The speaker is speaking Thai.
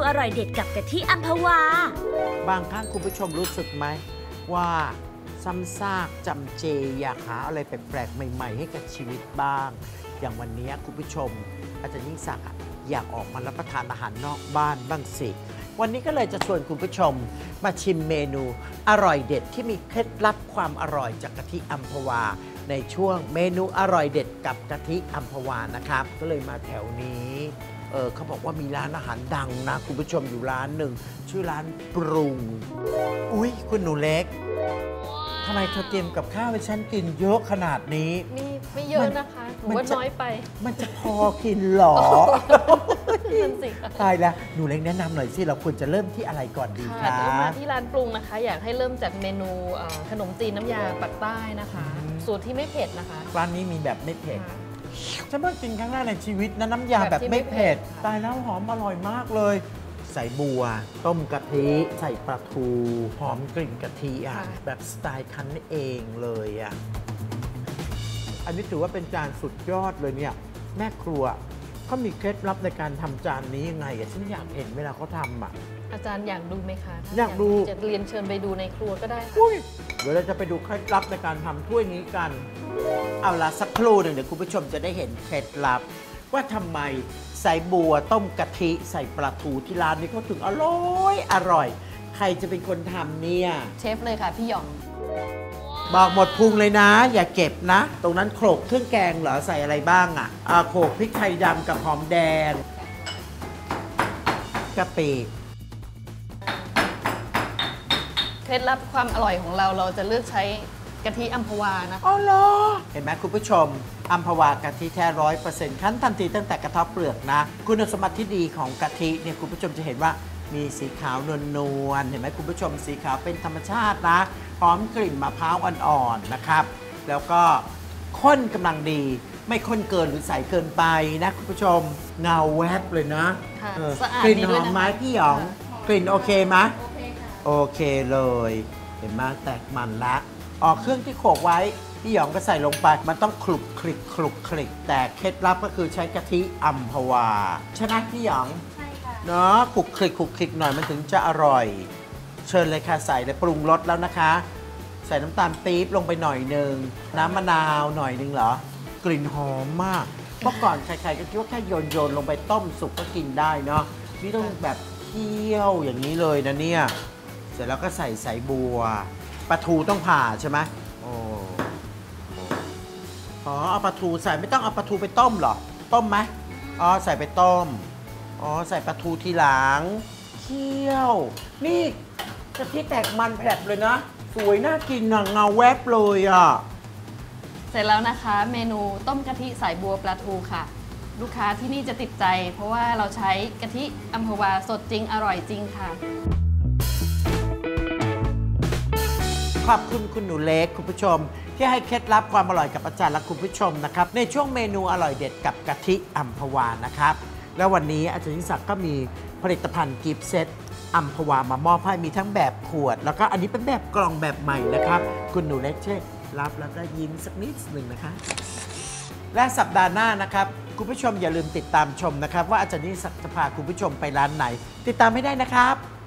ร่อยเด็ดกับกะทิอัมพวาบางครั้งคุณผู้ชมรู้สึกไหมว่าซ้ำซากจำเจอยากหาอะไรแปลกๆใหม่ๆให้กับชีวิตบ้างอย่างวันนี้คุณผู้ชมอาจารย์ยิ่งศักดิ์อยากออกมารับประทานอาหารนอกบ้านบ้างสิวันนี้ก็เลยจะชวนคุณผู้ชมมาชิมเมนูอร่อยเด็ดที่มีเคล็ดลับความอร่อยจากกะทิอัมพวาในช่วงเมนูอร่อยเด็ดกับกะทิอัมพวานะครับก็เลยมาแถวนี้เขาบอกว่ามีร้านอาหารดังนะคุณผู้ชมอยู่ร้านหนึ่งชื่อร้านปรุงอุ๊ยคุณหนูเล็กทำไมเธอเตรียมกับข้าวให้ฉันกินเยอะขนาดนี้นี่ไม่เยอะนะคะหนูว่าน้อยไปมันจะพอกินหรอนั่นสิตายแล้วหนูเล็กแนะนำหน่อยสิเราควรจะเริ่มที่อะไรก่อนดีคะมาที่ร้านปรุงนะคะอยากให้เริ่มจากเมนูขนมจีนน้ำยาปักใต้นะคะสูตรที่ไม่เผ็ดนะคะร้านนี้มีแบบไม่เผ็ดฉันเพิ่งกินครั้งแรกในชีวิตนะน้ำยาแบบไม่เผ็ดตายแล้วหอมอร่อยมากเลยใส่บัวต้มกะทิใส่ปลาทูหอมกลิ่นกะทิอ่ะแบบสไตล์คั้นเองเลยอ่ะอันนี้ถือว่าเป็นจานสุดยอดเลยเนี่ยแม่ครัวเขามีเคล็ดลับในการทำจานนี้ยังไงอ่ะฉันอยากเห็นเวลาเขาทำอ่ะอาจารย์อยากดูไหมคะอยากดูจะเรียนเชิญไปดูในครัวก็ได้ค่ะเดี๋ยวเราจะไปดูเคล็ดลับในการทำถ้วยนี้กันเอาละสักครู่หนึ่งเดี๋ยวคุณผู้ชมจะได้เห็นเคล็ดลับว่าทำไมใส่บัวต้มกะทิใส่ปลาทูที่ร้านนี้เขาถึงอร่อยใครจะเป็นคนทำเนี่ยเชฟเลยค่ะพี่หยองบอกหมดพุงเลยนะอย่าเก็บนะตรงนั้นโขลกเครื่องแกงเหรอใส่อะไรบ้างอ่ะโขลกพริกไทยดำกับหอมแดงกะปิเคล็ดลับความอร่อยของเราจะเลือกใช้กะทิอัมพวานะอ๋อเหรอเห็นไหมคุณผู้ชมอัมพวากะทิแท้100%คั้นทันทีตั้งแต่กระเทาะเปลือกนะคุณสมบัติที่ดีของกะทิเนี่ยคุณผู้ชมจะเห็นว่ามีสีขาวนวลๆเห็นไหมคุณผู้ชมสีขาวเป็นธรรมชาตินะหอมกลิ่นมะพร้าวอ่อนๆนะครับแล้วก็ข้นกำลังดีไม่ข้นเกินหรือใสเกินไปนะคุณผู้ชมเงาแวบเลยนะกลิ่นหอมไม้พี่หยองกลิ่นโอเคไหมโอเคเลยเห็นไหมแตกมันละออกเครื่องที่โขลกไว้พี่หยองก็ใส่ลงไปมันต้องคลุกคลิกแต่เคล็ดลับก็คือใช้กะทิอัมพวาใช่ไหมพี่หยองใช่ค่ะเนาะคลุกคลิกหน่อยมันถึงจะอร่อยเชิญเลยค่ะใส่เลยปรุงรสแล้วนะคะใส่น้ำตาลปี๊บลงไปหน่อยนึงน้ำมะนาวหน่อยนึงเหรอกลิ่นหอมมากเมื่อก่อนใครๆก็คิดว่าแค่โยนลงไปต้มสุกก็กินได้เนาะนี่ต้องแบบเคี่ยวอย่างนี้เลยนะเนี่ยเสร็จแล้วก็ใส่บัวปลาทูต้องผ่าใช่ไหมเอาปลาทูใส่ไม่ต้องเอาปลาทูไปต้มหรอต้มไหมใส่ไปต้มใส่ปลาทูทีหลังเคี่ยวนี่กะทิแตกมันแผลบเลยนะสวยน่ากินเงาแวบเลยอ่ะเสร็จแล้วนะคะเมนูต้มกะทิสายบัวปลาทูค่ะลูกค้าที่นี่จะติดใจเพราะว่าเราใช้กะทิอัมพวาสดจริงอร่อยจริงค่ะขอบคุณคุณหนูเล็กคุณผู้ชมที่ให้เคล็ดลับความอร่อยกับอาจารย์และคุณผู้ชมนะครับในช่วงเมนูอร่อยเด็ดกับกะทิอัมพวานะครับแล้ววันนี้อาจารย์ยิ่งศักดิ์ก็มีผลิตภัณฑ์กิฟต์เซตอัมพวามามอบให้มีทั้งแบบขวดแล้วก็อันนี้เป็นแบบกล่องแบบใหม่นะครับคุณหนูเล็กช่วยรับแล้วก็ยิ้มสักนิดหนึ่งนะคะและสัปดาห์หน้านะครับคุณผู้ชมอย่าลืมติดตามชมนะครับว่าอาจารย์ยิ่งศักดิ์จะพาคุณผู้ชมไปร้านไหนติดตามไม่ได้นะครับ